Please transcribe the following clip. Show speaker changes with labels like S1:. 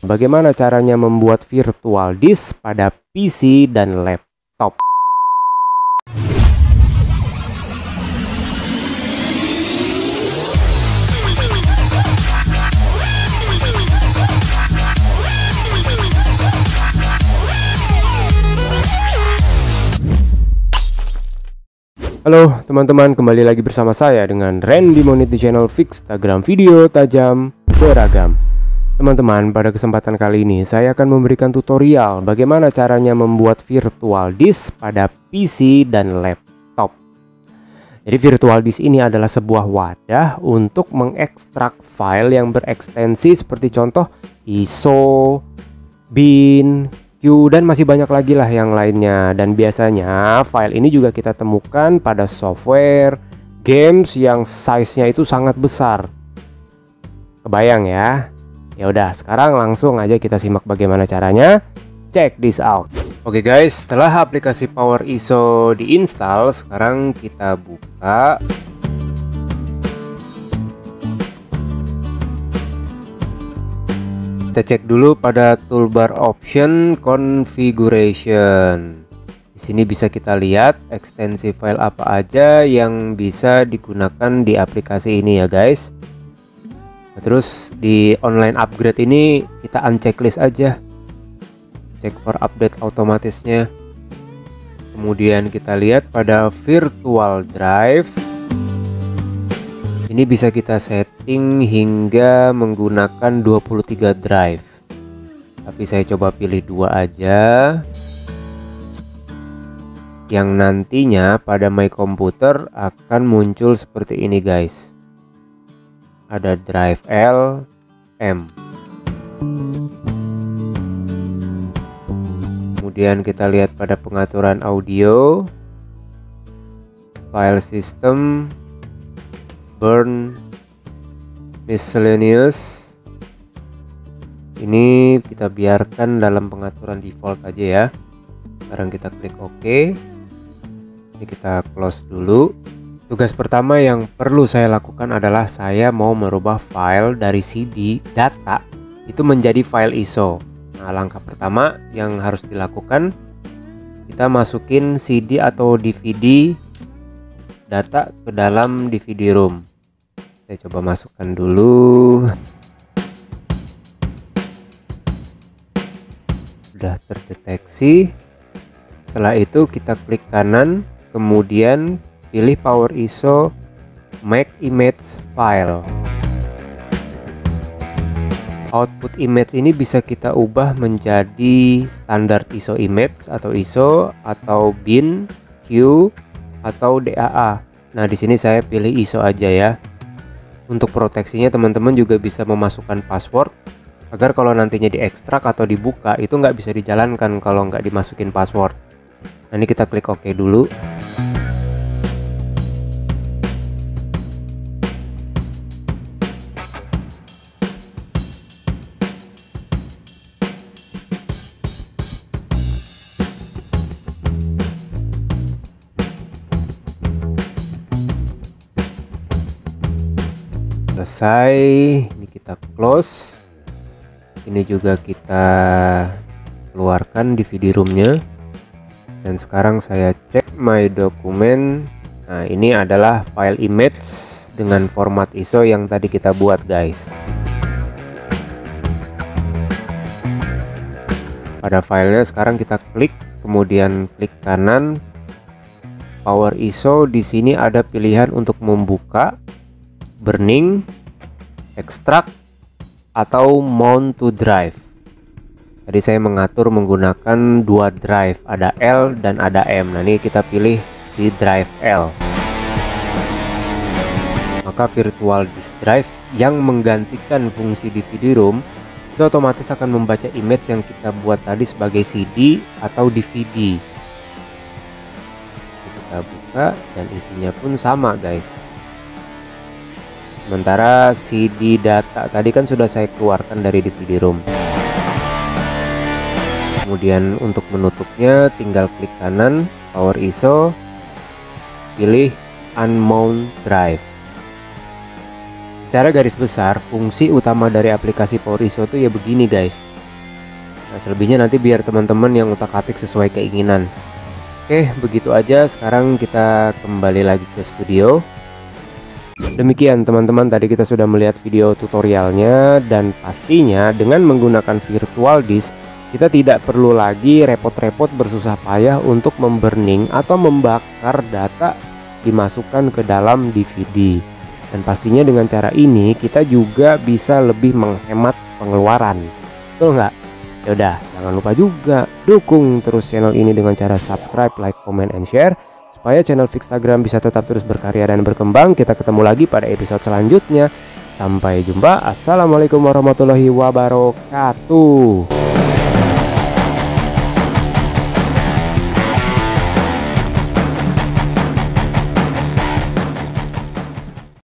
S1: Bagaimana caranya membuat virtual disk pada PC dan laptop? Halo teman-teman, kembali lagi bersama saya dengan Randy Monit di channel Fixtagram, video tajam beragam. Teman-teman, pada kesempatan kali ini saya akan memberikan tutorial bagaimana caranya membuat virtual disk pada PC dan laptop. Jadi virtual disk ini adalah sebuah wadah untuk mengekstrak file yang berekstensi seperti contoh ISO, bin, dan masih banyak lagi lah yang lainnya. Dan biasanya file ini juga kita temukan pada software, games yang size-nya itu sangat besar. Kebayang ya? Ya udah, sekarang langsung aja kita simak bagaimana caranya. Check this out. Oke guys, setelah aplikasi Power ISO diinstal, sekarang kita buka. Kita cek dulu pada toolbar option configuration. Di sini bisa kita lihat ekstensi file apa aja yang bisa digunakan di aplikasi ini ya guys. Nah, terus di online upgrade ini kita unchecklist aja. Cek for update otomatisnya. Kemudian kita lihat pada virtual drive. Ini bisa kita setting hingga menggunakan 23 drive. Tapi saya coba pilih 2 aja. Yang nantinya pada My Computer akan muncul seperti ini guys. Ada drive L, M. Kemudian kita lihat pada pengaturan audio, file system, burn, miscellaneous. Ini kita biarkan dalam pengaturan default aja ya. Sekarang kita klik OK. Ini kita close dulu. Tugas pertama yang perlu saya lakukan adalah saya mau merubah file dari CD data itu menjadi file ISO. Nah, langkah pertama yang harus dilakukan, kita masukin CD atau DVD data ke dalam DVD room. Saya coba masukkan dulu. Sudah terdeteksi. Setelah itu kita klik kanan, kemudian pilih Power ISO Make Image File. Output image ini bisa kita ubah menjadi standar ISO image atau ISO atau bin, Q atau DAA. Nah, di sini saya pilih ISO aja ya. Untuk proteksinya teman-teman juga bisa memasukkan password agar kalau nantinya diekstrak atau dibuka itu nggak bisa dijalankan kalau nggak dimasukin password. Nah, ini kita klik OK dulu. Selesai, ini kita close. Ini juga kita keluarkan DVD roomnya. Dan sekarang saya cek my document. Nah, ini adalah file image dengan format ISO yang tadi kita buat guys. Pada filenya sekarang kita klik, kemudian klik kanan Power ISO. Di sini ada pilihan untuk membuka, burning, extract, atau mount to drive. Tadi saya mengatur menggunakan 2 drive, ada L dan ada M. Nah, ini kita pilih di drive L. Maka virtual disk drive yang menggantikan fungsi DVD room itu otomatis akan membaca image yang kita buat tadi sebagai CD atau DVD. Kita buka dan isinya pun sama guys. Sementara CD data tadi kan sudah saya keluarkan dari DVD room. Kemudian untuk menutupnya tinggal klik kanan Power ISO, pilih Unmount Drive. Secara garis besar fungsi utama dari aplikasi Power ISO itu ya begini guys. Nah, selebihnya nanti biar teman-teman yang utak-atik sesuai keinginan. Oke, begitu aja. Sekarang kita kembali lagi ke studio. Demikian teman-teman, tadi kita sudah melihat video tutorialnya, dan pastinya dengan menggunakan virtual disk kita tidak perlu lagi repot-repot bersusah payah untuk memburning atau membakar data dimasukkan ke dalam DVD. Dan pastinya dengan cara ini kita juga bisa lebih menghemat pengeluaran. Betul nggak? Yaudah, jangan lupa juga dukung terus channel ini dengan cara subscribe, like, comment, and share supaya channel Fixtagram bisa tetap terus berkarya dan berkembang. Kita ketemu lagi pada episode selanjutnya. Sampai jumpa. Assalamualaikum warahmatullahi wabarakatuh.